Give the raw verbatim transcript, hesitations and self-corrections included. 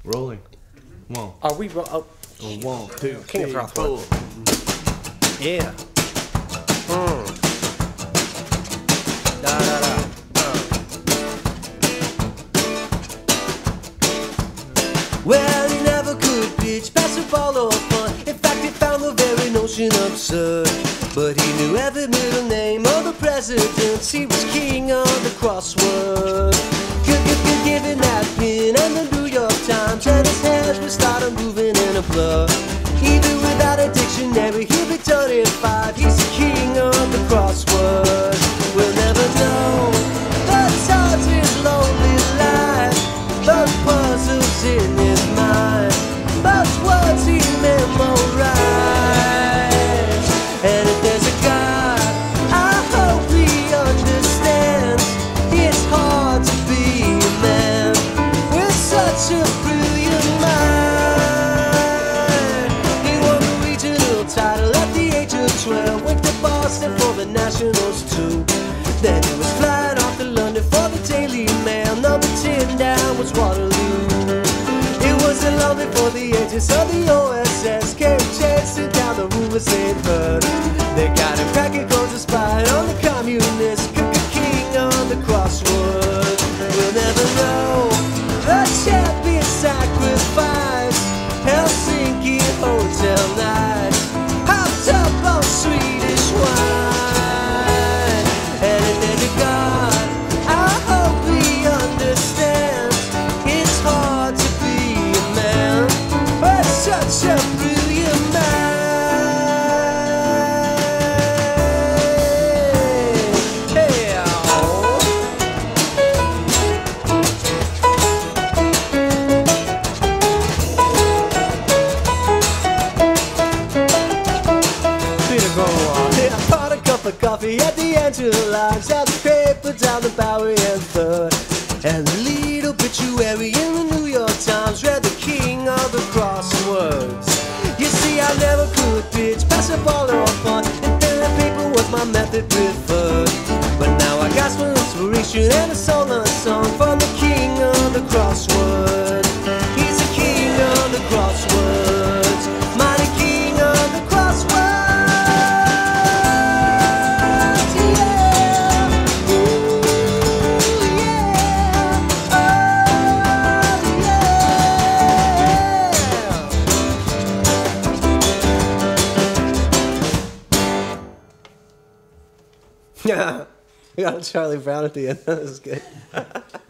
Rolling. One. Are we ro- oh, One, two, King of three, Crosswords. four. Yeah. Mm. Da da da. Uh. Well, he never could pitch, pass the ball or fun. In fact, he found the very notion absurd. But he knew every middle name of the presidents. He was king of the crossword. Could be given that pin and the New York Times, and his hands would start moving in a blur. Even without a dictionary, he'll be twenty-five. He's the king of the crossword. We'll never know the thoughts his lonely life, those puzzles in his mind, those words he memorized. And if there's a God, I hope he understands. It's hard to be a man with such a brilliant mind. He won the regional title at the age of twelve, went to Boston for the Nationals too. Then he was flying off to London for the Daily Mail. Number ten down was Waterloo. It wasn't long before the agents of the O S S came chasing down the rumors they'd heard. They got him cracking codes and spying on the communists. Cook a king on the crossword. We'll never know the champion sacrifice. Helsinki hotel nights, hopped up on Swedish wine. And if there's a God, I hope he understands. It's hard to be a man, but such a brilliant man. Hey, oh. Peter Groenwald. I bought a cup of coffee at the Angela Lodge, out the paper down the Bowery and Third, and the lead obituary in the New York Times read the king of the crosswords. You see, I never could pitch, pass a ball or fun, and pen and paper was my method preferred. But now I got some inspiration and a song unsung from the king of the crosswords. He's the king of the crosswords, mighty king of the crosswords. Yeah. We got a Charlie Brown at the end. That was good.